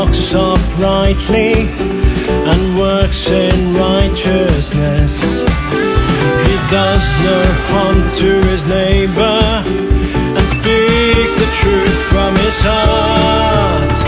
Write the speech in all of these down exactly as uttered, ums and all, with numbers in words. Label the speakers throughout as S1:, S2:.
S1: walks uprightly and works in righteousness. He does no harm to his neighbor and speaks the truth from his heart.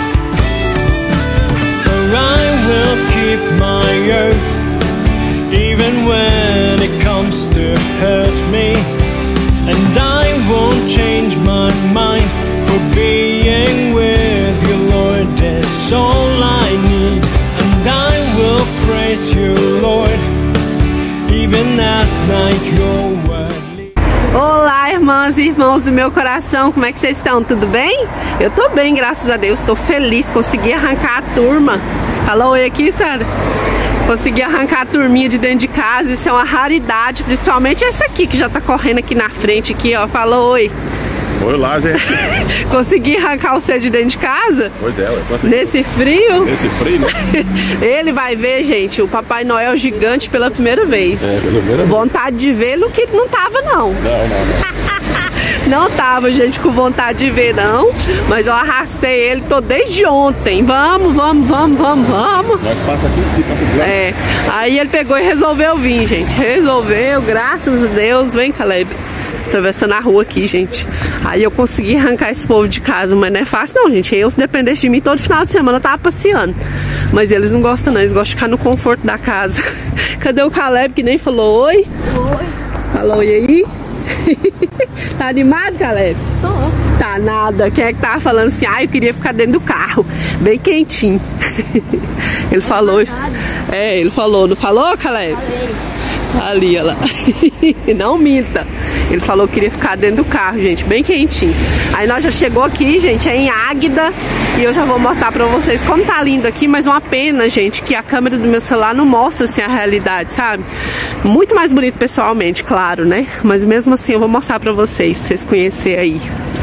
S1: For I will keep my oath, even when it comes to hurt me, and I won't change my mind, for being with you, Lord, is all I need. And I will praise you, Lord, even at night your word.
S2: Olá, irmãs e irmãos do meu coração, como é que vocês estão? Tudo bem? Eu tô bem, graças a Deus, tô feliz, consegui arrancar a turma. Fala oi aqui, Sara. Consegui arrancar a turminha de dentro de casa, isso é uma raridade, principalmente essa aqui que já tá correndo aqui na frente, aqui, ó, fala oi.
S3: Oi lá, gente.
S2: Consegui arrancar você de dentro de casa?
S3: Pois é, eu consegui.
S2: Nesse frio?
S3: Nesse frio, né?
S2: Ele vai ver, gente, o Papai Noel gigante pela primeira vez.
S3: É, pela primeira vez.
S2: Vontade de vê-lo que não tava, não.
S3: Não, não, não.
S2: Não tava, gente, com vontade de ver, não. Mas eu arrastei ele, tô desde ontem. Vamos, vamos, vamos, vamos, vamos.
S3: Nós passa aqui, aqui passa aqui.
S2: É, aí ele pegou e resolveu vir, gente. Resolveu, graças a Deus. Vem, Caleb. Atravessando a rua aqui, gente. Aí eu consegui arrancar esse povo de casa, mas não é fácil não, gente. Eu, se dependesse de mim, todo final de semana eu tava passeando. Mas eles não gostam não, eles gostam de ficar no conforto da casa. Cadê o Caleb que nem falou oi?
S4: Oi.
S2: Falou oi aí? Tá animado, Caleb?
S4: Tô.
S2: Tá nada. Quem é que tava falando assim? Ah, eu queria ficar dentro do carro, bem quentinho. Ele falou. É, ele falou. Não falou, Caleb?
S4: Falei.
S2: Ali, olha lá. Não minta. Ele falou que queria ficar dentro do carro, gente, bem quentinho. Aí nós já chegou aqui, gente, é em Águida. E eu já vou mostrar pra vocês como tá lindo aqui. Mas uma pena, gente, que a câmera do meu celular não mostra, assim, a realidade, sabe? Muito mais bonito pessoalmente, claro, né? Mas mesmo assim eu vou mostrar pra vocês, pra vocês conhecerem aí.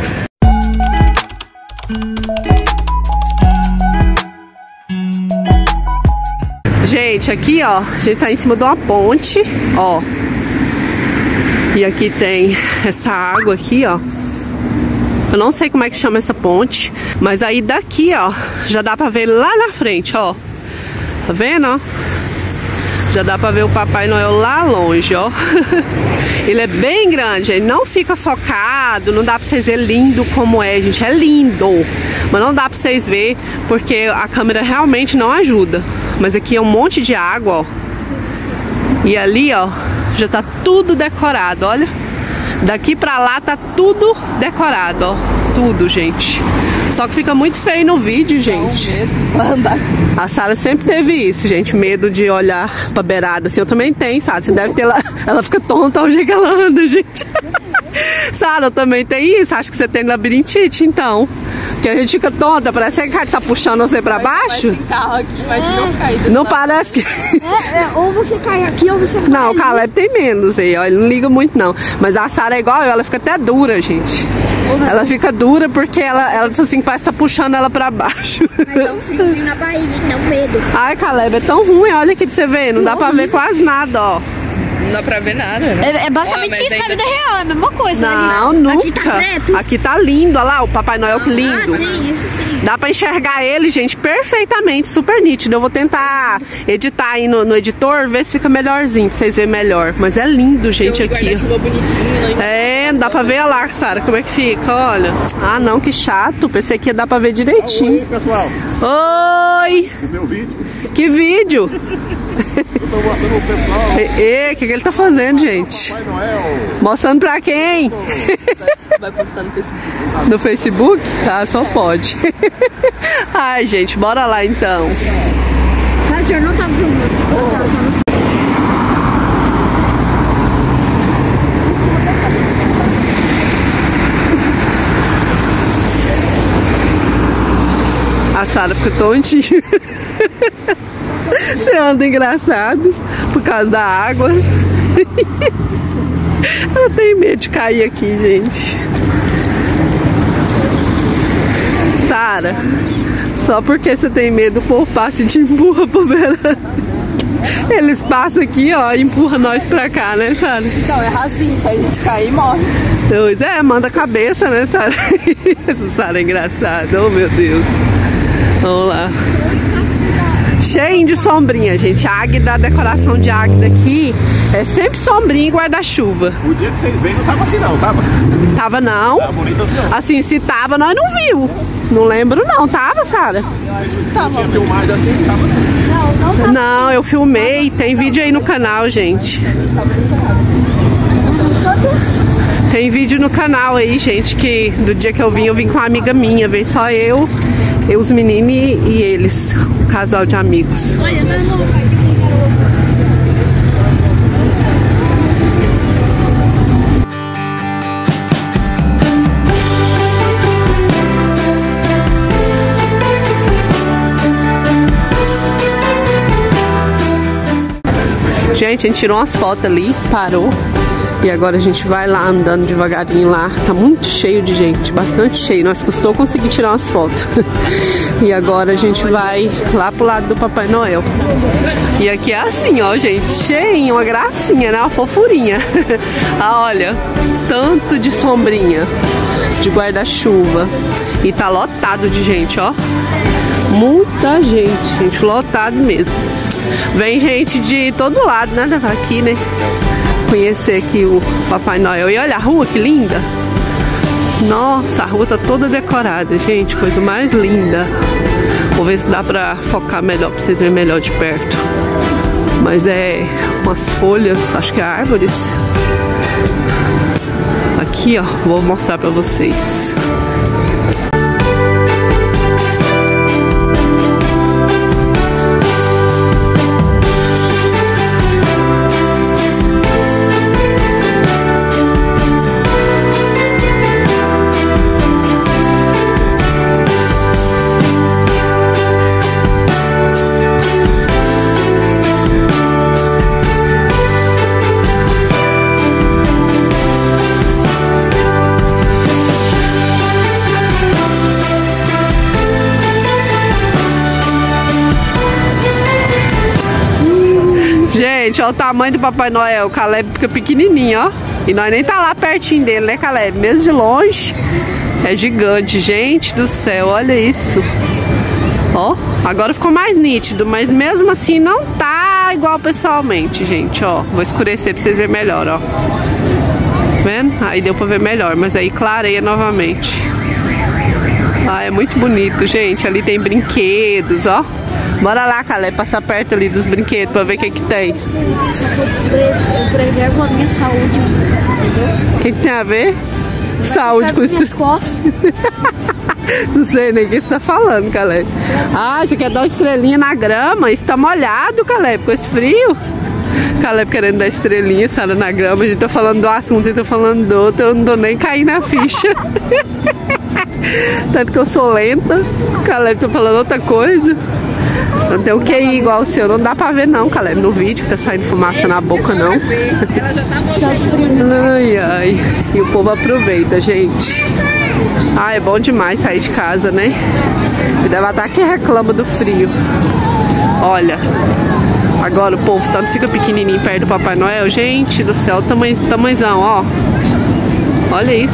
S2: Gente, aqui, ó, a gente tá em cima de uma ponte, ó. E aqui tem essa água aqui, ó. Eu não sei como é que chama essa ponte, mas aí daqui, ó, já dá pra ver lá na frente, ó. Tá vendo, ó? Já dá pra ver o Papai Noel lá longe, ó. Ele é bem grande, ele não fica focado, não dá pra vocês verem lindo como é, gente. É lindo, mas não dá pra vocês verem porque a câmera realmente não ajuda. Mas aqui é um monte de água, ó. E ali, ó, já tá tudo decorado, olha. Daqui pra lá tá tudo decorado, ó. Tudo, gente. Só que fica muito feio no vídeo, gente. A Sara sempre teve isso, gente. Medo de olhar pra beirada, assim. Eu também tenho, Sara. Você deve ter lá. Ela fica tonta onde que ela anda, gente. Sara, eu também tenho isso. Acho que você tem labirintite, então. Porque a gente fica tonta, parece que tá puxando você pra baixo.
S4: Tem carro aqui, mas é. não cai.
S2: Não parece que...
S4: É, é, ou você cai aqui ou você cai.
S2: Não, o Caleb tem menos aí, ó. Ele não liga muito, não. Mas a Sara é igual eu, ela fica até dura, gente. Ela fica dura porque ela, ela diz assim, parece que tá puxando ela pra baixo.
S4: Mas dá um friozinho na barriga, dá um medo.
S2: Ai, Caleb, é tão ruim, olha aqui pra você ver. Não dá pra ver quase nada, ó.
S5: Não dá pra ver nada, né?
S4: É, é basicamente
S5: ah,
S4: isso
S5: ainda...
S4: na vida real, é a mesma coisa.
S2: Não,
S4: né,
S2: nunca.
S4: Aqui tá preto.
S2: Aqui tá lindo, olha lá, o Papai Noel que lindo.
S4: Ah, sim, isso sim.
S2: Dá pra enxergar ele, gente, perfeitamente, super nítido. Eu vou tentar editar aí no, no editor, ver se fica melhorzinho, pra vocês verem melhor. Mas é lindo, gente, aqui. É, dá pra ver, olha lá, Sara, como é que fica, olha. Ah, não, que chato. Pensei que ia dar pra ver direitinho.
S3: Oi, pessoal.
S2: Oi.
S3: O meu vídeo.
S2: Que vídeo?
S3: Eu tô mostrando o pessoal.
S2: E o que, que ele tá fazendo, gente?
S3: Papai Noel.
S2: Mostrando pra quem?
S5: Vai postar no Facebook.
S2: No Facebook? Tá, só pode. Ai, gente, bora lá então.
S4: Mas o senhor não tá filmando.
S2: A Sara fica tontinha. Você anda engraçado por causa da água. Ela tem medo de cair aqui, gente. Sara, só porque você tem medo, o povo passa e te empurra pro beirão. Eles passam aqui, ó, e empurram nós pra cá, né, Sara?
S5: Então, é rasinho, se a gente cair, morre.
S2: Pois é, manda a cabeça, né, Sara? Essa Sara é engraçada, oh meu Deus. Vamos lá. Cheio de sombrinha, gente. A Águida, a decoração de Águida aqui é sempre sombrinha e guarda-chuva.
S3: O dia que vocês veem não tava assim não, tava?
S2: Tava não.
S3: Tava bonito assim não.
S2: Assim, se tava, nós não viu. Não lembro não. Tava, Sara?
S3: Não tinha filmagem assim, não tava não.
S4: Não, não tá.
S2: Não, eu filmei. Tem vídeo aí no canal, gente. Tem vídeo no canal aí, gente, que do dia que eu vim, eu vim com uma amiga minha. Veio só eu, eu os meninos e, e eles. Um casal de amigos.
S4: Olha, meu irmão.
S2: Gente, a gente tirou umas fotos ali, parou. E agora a gente vai lá andando devagarinho lá. Tá muito cheio de gente, bastante cheio. Nós custou conseguir tirar umas fotos. E agora a gente vai lá pro lado do Papai Noel. E aqui é assim, ó, gente, cheinho, uma gracinha, né? Uma fofurinha. Ah, olha, tanto de sombrinha, de guarda-chuva. E tá lotado de gente, ó. Muita gente, gente, lotado mesmo. Vem gente de todo lado, né? Aqui, né? Conhecer aqui o Papai Noel. E olha a rua, que linda. Nossa, a rua tá toda decorada, gente. Coisa mais linda. Vou ver se dá pra focar melhor, pra vocês verem melhor de perto. Mas é umas folhas, acho que é árvores. Aqui, ó, vou mostrar pra vocês. Gente, olha o tamanho do Papai Noel. O Caleb fica pequenininho, ó. E nós nem tá lá pertinho dele, né, Caleb? Mesmo de longe, é gigante. Gente do céu, olha isso. Ó, agora ficou mais nítido, mas mesmo assim não tá igual pessoalmente, gente, ó. Vou escurecer pra vocês verem melhor, ó. Vendo? Aí deu pra ver melhor, mas aí clareia novamente. Ah, é muito bonito, gente. Ali tem brinquedos, ó. Bora lá, Caleb, passar perto ali dos brinquedos pra ver o que que tem.
S4: Eu preservo a minha saúde, entendeu?
S2: O que que tem a ver? Saúde com
S4: minhas costas.
S2: Não sei nem o que você tá falando, Caleb. Ah, você quer dar uma estrelinha na grama? Isso tá molhado, Caleb, com esse frio. Caleb querendo dar estrelinha, Sara, na grama. A gente tá falando do assunto e tá falando do outro. Eu não tô nem caindo na ficha. Tanto que eu sou lenta. Caleb tá falando outra coisa. Não tem o que ir igual o seu. Não dá pra ver não, Caleb, no vídeo que tá saindo fumaça na boca, não. Ai, ai. E o povo aproveita, gente. Ah, é bom demais sair de casa, né? E deve estar que reclama do frio. Olha. Agora o povo tanto fica pequenininho perto do Papai Noel. Gente do céu, tamanho, tamanhozão, ó. Olha isso.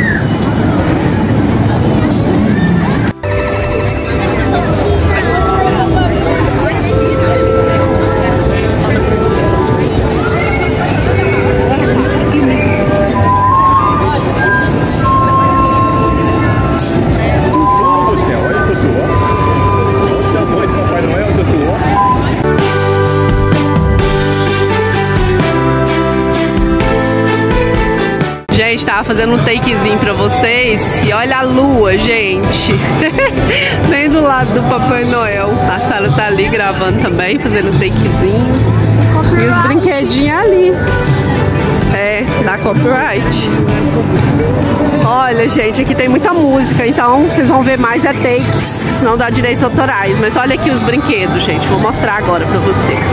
S2: Tava fazendo um takezinho pra vocês. E olha a lua, gente. Bem do lado do Papai Noel. A Sara tá ali gravando também, fazendo um takezinho. E os brinquedinhos ali. É, da copyright. Olha, gente, aqui tem muita música. Então vocês vão ver mais é takes, senão dá direitos autorais. Mas olha aqui os brinquedos, gente. Vou mostrar agora pra vocês.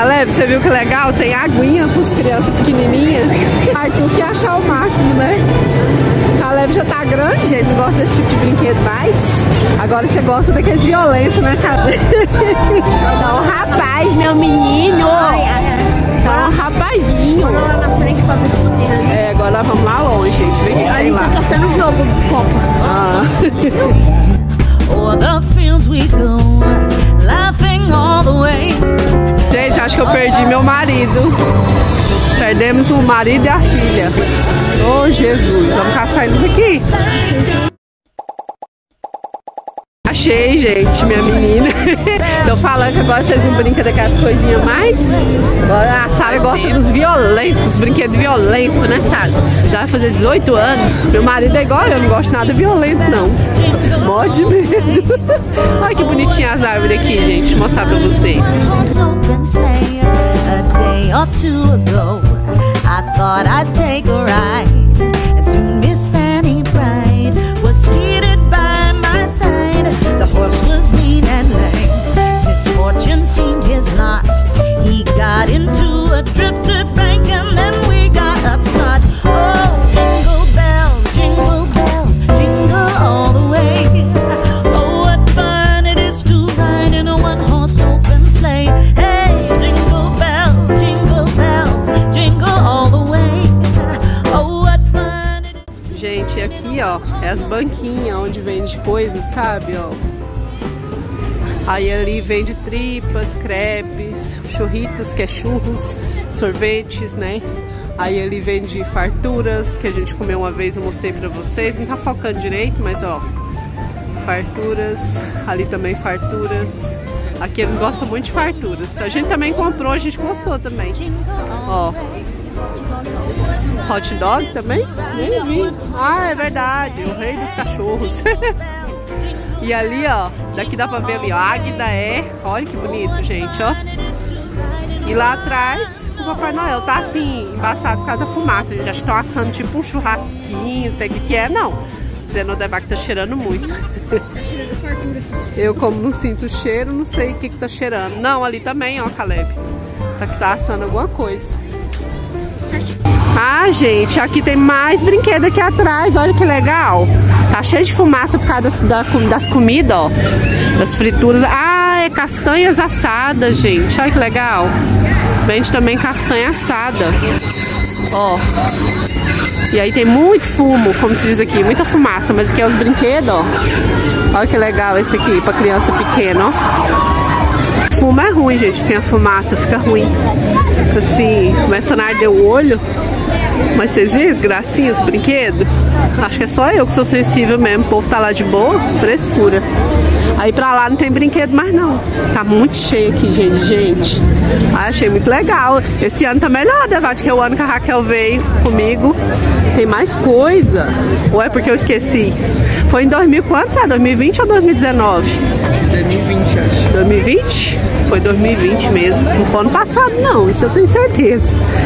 S2: Caleb, você viu que legal? Tem aguinha pros crianças pequenininhas. Arthur que achar o máximo, né? Caleb já tá grande, gente, não gosta desse tipo de brinquedo mais. Agora você gosta daqueles violentos, né, Caleb? Dá um rapaz, meu menino. Dá um rapazinho.
S4: Vamos lá na frente pra ver o que tem ali.
S2: É, agora nós vamos lá longe, gente. Vê o que, que tem
S4: Eles
S2: lá.
S4: estão torcendo o jogo de Copa.
S2: Ah.
S6: O'er the fields we go, laughing all the way.
S2: Gente, acho que eu perdi meu marido. Perdemos o marido e a filha. Oh, Jesus. Vamos caçar eles aqui. Achei, gente, minha menina. Tô falando que agora vocês não brincam daquelas coisinhas mais. Agora a Sara gosta dos violentos, brinquedos violentos, né, Sara? Já vai fazer dezoito anos. Meu marido é igual, eu não gosto nada violento, não. Mó de medo. Olha que bonitinha as árvores aqui, gente. Vou mostrar pra vocês.
S6: A day or two ago, I thought I'd take a ride, and soon Miss Fanny Bride was seated by my side. The horse was lean and lame, misfortune seemed his lot. He got into a drifted bank and then we got upset. Oh, jingle bells, jingle bells, jingle all the way. Oh, what fun it is to ride in a one-horse open sleigh. Hey, jingle bells, jingle bells, jingle all the way. Oh, what fun it is to...
S2: Gente, aqui, ó, é as banquinhas onde vende coisas, sabe, ó. Aí ali vende tripas, crepes, churritos, que é churros, sorvetes, né? Aí ele vende farturas, que a gente comeu uma vez, eu mostrei pra vocês. Não tá focando direito, mas ó, farturas. Ali também farturas. Aqui eles gostam muito de farturas. A gente também comprou, a gente gostou também. Ó, hot dog também? Nem vi. Ah, é verdade, o rei dos cachorros. E ali, ó, daqui dá pra ver ali, ó, a águida é, olha que bonito, gente, ó. E lá atrás, o Papai Noel tá assim, embaçado por causa da fumaça. A gente acha que estão assando tipo um churrasquinho, não sei o que que é, não. Dizendo que tá cheirando muito. Eu, como não sinto cheiro, não sei o que que tá cheirando. Não, ali também, ó, Caleb. Tá que tá assando alguma coisa. Ah, gente, aqui tem mais brinquedo aqui atrás, olha que legal. Tá cheio de fumaça por causa das, da, das comidas, ó. Das frituras. Ah, é castanhas assadas, gente. Olha que legal. Vende também castanha assada. Ó. E aí tem muito fumo, como se diz aqui. Muita fumaça, mas aqui é os brinquedos, ó. Olha que legal esse aqui, pra criança pequena, ó. Fumo é ruim, gente. Sem a fumaça fica ruim. Assim, começa a arder o olho. Mas vocês viram, gracinha, os brinquedos? Acho que é só eu que sou sensível mesmo. O povo tá lá de boa, frescura. Aí pra lá não tem brinquedo mais não. Tá muito cheio aqui, gente, gente. Ah, achei muito legal. Esse ano tá melhor, Devate, que é o ano que a Raquel veio comigo. Tem mais coisa. Ou é porque eu esqueci? Foi em dois mil quanto, sabe? dois mil e vinte ou dois mil e dezenove?
S3: dois mil e vinte, acho.
S2: dois mil e vinte? Foi dois mil e vinte mesmo. Não foi ano passado, não. Isso eu tenho certeza.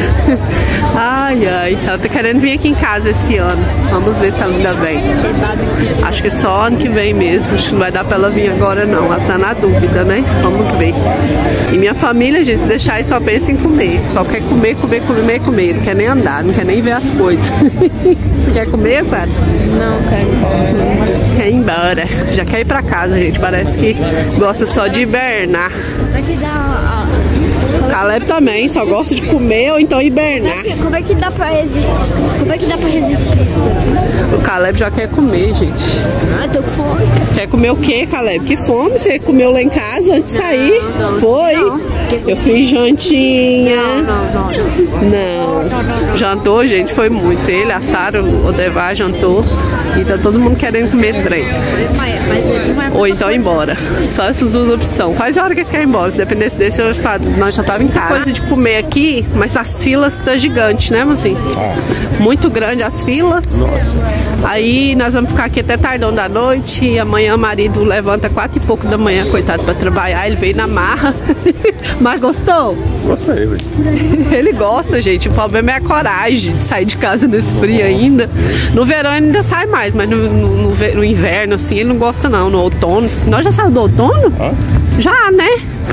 S2: Ai, ai. Ela tá querendo vir aqui em casa esse ano. Vamos ver se ela ainda vem. Acho que só ano que vem mesmo. Acho que não vai dar pra ela vir agora, não. Ela tá na dúvida, né? Vamos ver. E minha família, gente, deixar aí só pensa em comer. Só quer comer, comer, comer, comer. Não quer nem andar, não quer nem ver as coisas. Você quer comer, Sara?
S5: Não, quero ir embora.
S2: Quer ir embora. Já quer ir pra casa, gente. Parece que gosta só de hibernar.
S4: Como é que dá...
S2: Caleb também, só gosta de comer ou então hibernar.
S4: Como é que dá pra resistir? Como é que dá pra resistir isso daqui?
S2: O Caleb já quer comer, gente.
S4: Ah, tô com fome.
S2: Quer comer o quê, Caleb? Que fome? Você comeu lá em casa antes de sair?
S4: Não, não,
S2: Foi?
S4: não.
S2: Eu fiz jantinha.
S4: Não, não, não.
S2: Não. Jantou, gente, foi muito. Ele, a Sara, o Devá jantou. E tá todo mundo querendo comer trem.
S4: Mas, mas ele não é...
S2: Ou então ir embora. Só essas duas opções. Faz a hora que eles querem ir embora. Se dependesse desse, eu já, nós já tava em casa. Coisa de comer aqui, mas as filas tá gigante, né, mozinho? Muito grande as filas.
S3: Nossa.
S2: Aí nós vamos ficar aqui até tardão da noite. E amanhã o marido levanta quatro e pouco da manhã, coitado, pra trabalhar. Ele veio na marra. Mas gostou?
S3: Gostei, velho.
S2: Ele gosta, gente. O problema é a coragem de sair de casa nesse frio ainda. No verão ele ainda sai mais, mas no, no, no inverno, assim, ele não gosta não. No outono. Nós já saímos do outono?
S3: Ah?
S2: Já, né?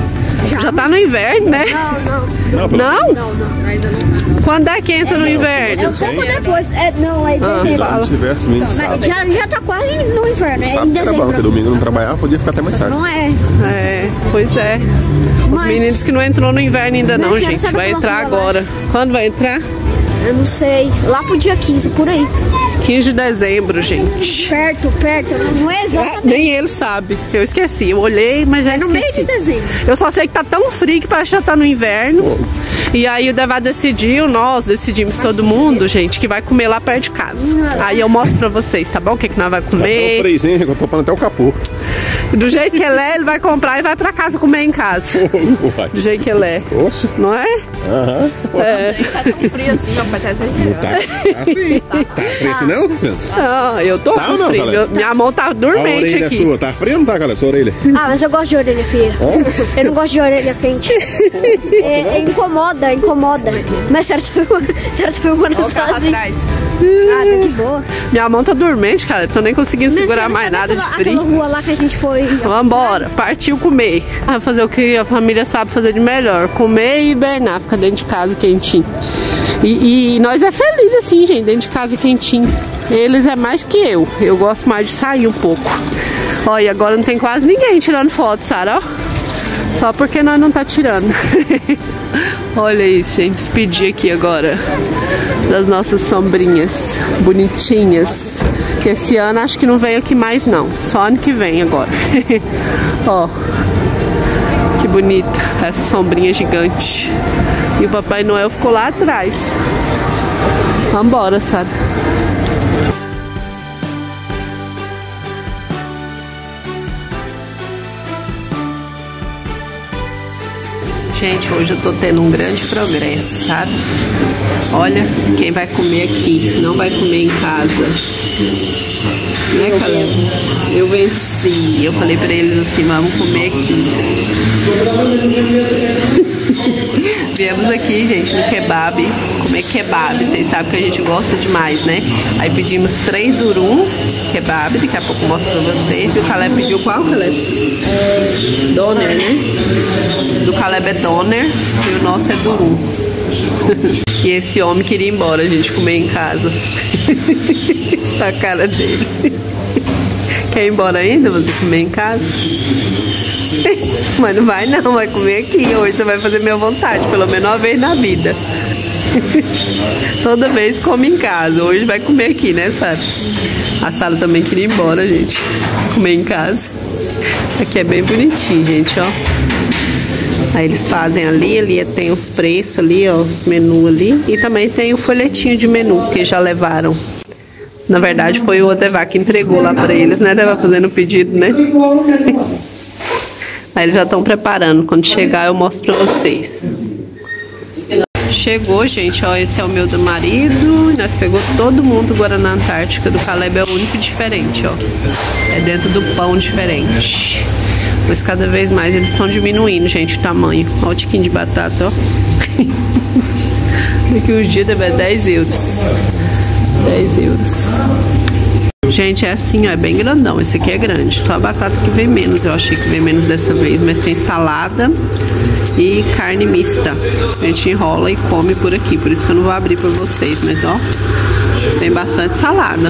S2: Já, Já tá no inverno, né?
S4: Não, não.
S2: Não?
S4: Não, não. Ainda não.
S2: Quando é que entra no
S4: É
S2: inverno?
S4: um pouco depois. É, não, é em
S2: Ah,
S4: dezembro.
S2: fala.
S3: Se tivesse domingo,
S4: Mas
S3: sábado.
S4: já, já tá quase no inverno, é em
S3: Sábado que era bom, porque
S4: dezembro.
S3: domingo não trabalhava, podia ficar até mais tarde.
S4: Não é.
S2: É, pois é. Os
S4: Mas-
S2: meninos que não entrou no inverno ainda não,
S4: Mas você
S2: gente.
S4: sabe
S2: Vai
S4: aquela
S2: entrar
S4: rua lá?
S2: agora. Quando vai entrar?
S4: Eu não sei. Lá pro dia quinze, por aí.
S2: quinze de dezembro, gente.
S4: Perto, perto. Não é
S2: Ah,
S4: exatamente.
S2: nem ele sabe. Eu esqueci. Eu olhei, mas já
S4: É no meio
S2: esqueci.
S4: de dezembro.
S2: Eu só sei que tá tão frio que parece que já tá no inverno. E aí o Devá decidiu, nós decidimos todo mundo, gente, que vai comer lá perto de casa. Aí eu mostro pra vocês, tá bom? O que, que nós vai
S3: É o
S2: comer.
S3: freezinho que eu tô falando até o capô.
S2: Do jeito que ele é, ele vai comprar e vai pra casa comer em casa.
S3: Uai.
S2: Do jeito que ele é.
S3: Oxe.
S2: Não é?
S3: Aham.
S2: É.
S5: Tá tão frio assim, meu pai tá exagerando.
S3: Tá, tá sim. Tá frio assim não?
S2: Não, eu tô
S3: Tá ou
S2: com
S3: não,
S2: frio.
S3: Caleb?
S2: Meu- minha mão tá
S3: A
S2: dormente
S3: orelha
S2: aqui.
S3: sua, tá frio ou não tá, Caleb? Sua orelha?
S4: Ah, mas eu gosto de orelha fria. Eu não gosto de orelha quente. É, é, incomoda, incomoda. Mas certo, certo foi uma
S5: Olha o carro
S4: sozinho.
S5: atrás.
S4: Ah, tá de boa.
S2: Minha mão tá dormente, cara. Tô nem conseguindo segurar mais nada de
S4: Aquela
S2: frio.
S4: rua lá que a gente foi.
S2: Vambora, partiu comer. Ah, fazer o que a família sabe fazer de melhor: comer e hibernar, ficar dentro de casa quentinho. E, e nós é feliz assim, gente, dentro de casa quentinho. Eles é mais que eu. Eu gosto mais de sair um pouco. Olha, agora não tem quase ninguém tirando foto, Sara, ó. Só porque nós não tá tirando. Olha isso, gente. Despedir aqui agora das nossas sombrinhas bonitinhas. Que esse ano acho que não veio aqui mais não. Só ano que vem agora. Ó. Que bonita essa sombrinha gigante. E o Papai Noel ficou lá atrás. Vambora, Sara. Gente, hoje eu tô tendo um grande progresso, sabe? Olha quem vai comer aqui, não vai comer em casa. Né, Caleb? Eu venci. Eu falei pra eles assim, vamos comer aqui. Viemos aqui, gente, no kebab, comer kebab. Vocês sabem que a gente gosta demais, né? Aí pedimos três durum kebab, daqui a pouco eu mostro pra vocês. E o Caleb pediu qual, Caleb? Doner, né? Do Caleb é doner e o nosso é durum. E esse homem queria ir embora, a gente comer em casa. A cara dele. Quer ir embora ainda? Você comer em casa? Mas não vai não, vai comer aqui. Hoje você vai fazer minha vontade, pelo menos uma vez na vida. Toda vez come em casa. Hoje vai comer aqui, né, Sara? A Sara também queria ir embora, gente. Comer em casa. Aqui é bem bonitinho, gente, ó. Aí eles fazem ali, ali tem os preços ali, ó, os menus ali. E também tem o folhetinho de menu que já levaram. Na verdade foi o Devá que entregou lá pra eles, né? Devá fazendo o pedido, né? Aí eles já estão preparando. Quando chegar eu mostro pra vocês. Chegou, gente, ó, esse é o meu do marido. E nós pegou todo mundo Guaraná Antártica. Do Caleb é o único diferente, ó. É dentro do pão diferente. Mas cada vez mais eles estão diminuindo, gente, o tamanho. Olha o tiquinho de batata, ó. Daqui uns dias deve ser dez euros. dez euros. Gente, é assim, ó, é bem grandão. Esse aqui é grande. Só a batata que vem menos. Eu achei que vem menos dessa vez. Mas tem salada e carne mista. A gente enrola e come por aqui. Por isso que eu não vou abrir pra vocês. Mas, ó, tem bastante salada.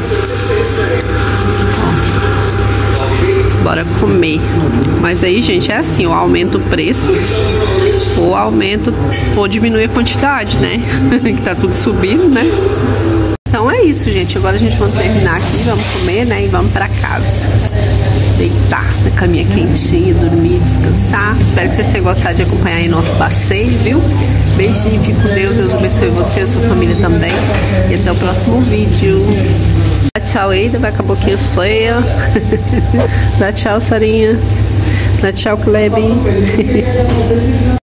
S2: Bora comer. Mas aí, gente, é assim, ou aumenta o preço, ou aumenta, ou diminui a quantidade, né? Que tá tudo subindo, né? Então é isso, gente. Agora a gente vai terminar aqui, vamos comer, né? E vamos pra casa. Deitar na caminha quentinha, dormir, descansar. Espero que vocês tenham gostado de acompanhar aí nosso passeio, viu? Beijinho, fique com Deus. Deus abençoe você e a sua família também. E até o próximo vídeo. Dá tchau aí, vai com a boquinha cheia. Dá tchau, Sarinha. Dá tchau, Klebe.